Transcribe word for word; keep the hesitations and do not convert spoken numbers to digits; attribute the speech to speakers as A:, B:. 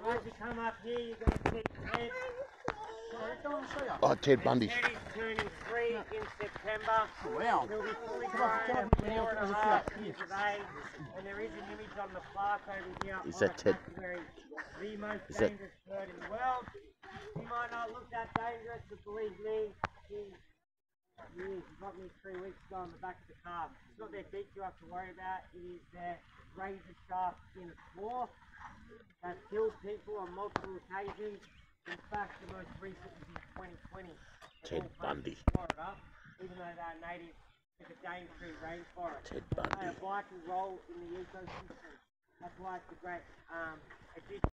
A: As you come up here, you're going to see Ted.
B: Oh, Ted Bundy.
A: Ted is turning three in September.
C: Wow.
A: He'll be fully grown at four and a half years of age. And there is an image on the plaque over here
B: Is
A: on
B: that
A: the
B: Ted?
A: Cassowary, the most
B: Is that-
A: dangerous bird in the world. He might not look that dangerous, but believe me, he, he is. He got me three weeks ago on the back of the car. It's not their beak you have to worry about. It is their razor sharp in its claw. Has killed people on multiple occasions. In fact, the most recent was in twenty twenty.
B: Ted Bundy.
A: Florida, even though they're native to the Daintree rainforest.
B: Ted
A: They play
B: Bundy.
A: a vital role in the ecosystem. That's why it's a great um, addition.